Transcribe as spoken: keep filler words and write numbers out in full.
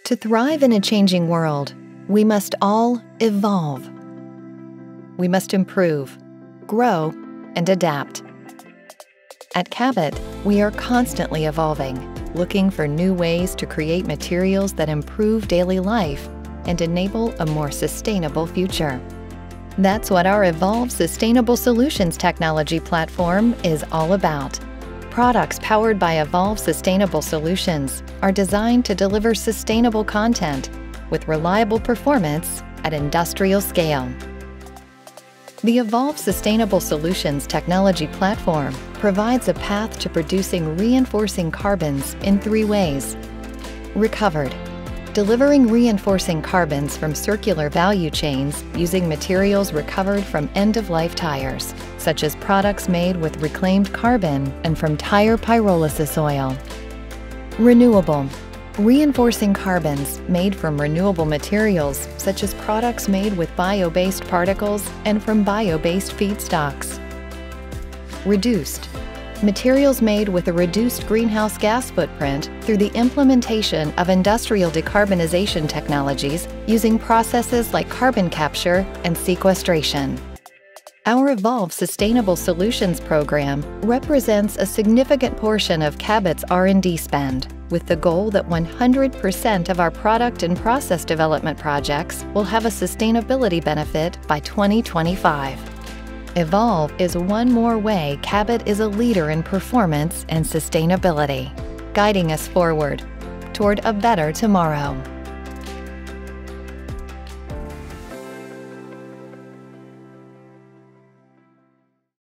To thrive in a changing world, we must all evolve. We must improve, grow, and adapt. At Cabot, we are constantly evolving, looking for new ways to create materials that improve daily life and enable a more sustainable future. That's what our Evolve Sustainable Solutions technology platform is all about. Products powered by Evolve Sustainable Solutions are designed to deliver sustainable content with reliable performance at industrial scale. The Evolve Sustainable Solutions technology platform provides a path to producing reinforcing carbons in three ways. Recovered, delivering reinforcing carbons from circular value chains using materials recovered from end-of-life tires, such as products made with reclaimed carbon and from tire pyrolysis oil. Renewable, reinforcing carbons made from renewable materials, such as products made with bio-based particles and from bio-based feedstocks. Reduced, materials made with a reduced greenhouse gas footprint through the implementation of industrial decarbonization technologies using processes like carbon capture and sequestration. Our Evolve Sustainable Solutions program represents a significant portion of Cabot's R and D spend, with the goal that one hundred percent of our product and process development projects will have a sustainability benefit by twenty twenty-five. Evolve is one more way Cabot is a leader in performance and sustainability, guiding us forward toward a better tomorrow.